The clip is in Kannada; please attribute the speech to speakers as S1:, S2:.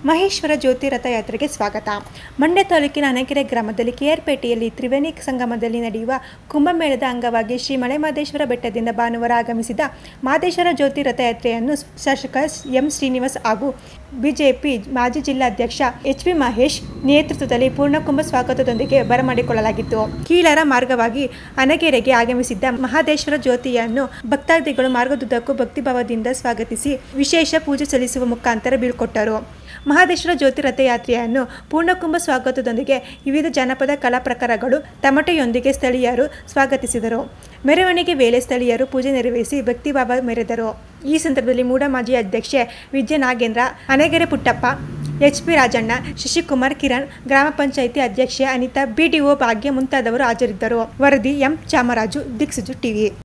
S1: ಮಹೇಶ್ವರ ಜ್ಯೋತಿ ರಥಯಾತ್ರೆಗೆ ಸ್ವಾಗತ. ಮಂಡ್ಯ ತಾಲೂಕಿನ ಅಣಗೆರೆ ಗ್ರಾಮದಲ್ಲಿ ಕೆಆರ್ಪೇಟೆಯಲ್ಲಿ ತ್ರಿವೇಣಿ ಸಂಗಮದಲ್ಲಿ ನಡೆಯುವ ಕುಂಭಮೇಳದ ಅಂಗವಾಗಿ ಶ್ರೀ ಮಲೆಮಹದೇಶ್ವರ ಬೆಟ್ಟದಿಂದ ಭಾನುವಾರ ಆಗಮಿಸಿದ ಮಹದೇಶ್ವರ ಜ್ಯೋತಿ ರಥಯಾತ್ರೆಯನ್ನು ಶಾಸಕ ಎಂ ಶ್ರೀನಿವಾಸ್ ಹಾಗೂ ಬಿಜೆಪಿ ಮಾಜಿ ಜಿಲ್ಲಾಧ್ಯಕ್ಷ ಎಚ್.ಪಿ. ಮಹೇಶ್ ನೇತೃತ್ವದಲ್ಲಿ ಪೂರ್ಣಕುಂಭ ಸ್ವಾಗತದೊಂದಿಗೆ ಬರಮಾಡಿಕೊಳ್ಳಲಾಗಿತ್ತು. ಕೀಳರ ಮಾರ್ಗವಾಗಿ ಅಣಗೆರೆಗೆ ಆಗಮಿಸಿದ್ದ ಮಹದೇಶ್ವರ ಜ್ಯೋತಿಯನ್ನು ಭಕ್ತಾದಿಗಳು ಮಾರ್ಗದುದ್ದಕ್ಕೂ ಭಕ್ತಿಭಾವದಿಂದ ಸ್ವಾಗತಿಸಿ ವಿಶೇಷ ಪೂಜೆ ಸಲ್ಲಿಸುವ ಮುಖಾಂತರ ಬೀಳ್ಕೊಟ್ಟರು. ಮಹದೇಶ್ವರ ಜ್ಯೋತಿ ರಥಯಾತ್ರೆಯನ್ನು ಪೂರ್ಣಕುಂಭ ಸ್ವಾಗತದೊಂದಿಗೆ ವಿವಿಧ ಜನಪದ ಕಲಾ ಪ್ರಕಾರಗಳು ತಮಟೆಯೊಂದಿಗೆ ಸ್ಥಳೀಯರು ಸ್ವಾಗತಿಸಿದರು. ಮೆರವಣಿಗೆ ವೇಳೆ ಸ್ಥಳೀಯರು ಪೂಜೆ ನೆರವೇರಿಸಿ ಭಕ್ತಿಭಾವ ಮೆರೆದರು. ಈ ಸಂದರ್ಭದಲ್ಲಿ ಮೂಡ ಮಾಜಿ ಅಧ್ಯಕ್ಷೆ ವಿಜಯ ನಾಗೇಂದ್ರ, ಅಣಗೆರೆ ಪುಟ್ಟಪ್ಪ, ಎಚ್.ಪಿ. ರಾಜಣ್ಣ, ಶಶಿಕುಮಾರ್, ಕಿರಣ್, ಗ್ರಾಮ ಪಂಚಾಯಿತಿ ಅಧ್ಯಕ್ಷೆ ಅನಿತಾ, ಬಿಡಿಒ ಭಾಗ್ಯ ಮುಂತಾದವರು ಹಾಜರಿದ್ದರು. ವರದಿ ಎಂ ಚಾಮರಾಜು, ದಿಕ್ಸೂಚಿ ಟಿವಿ.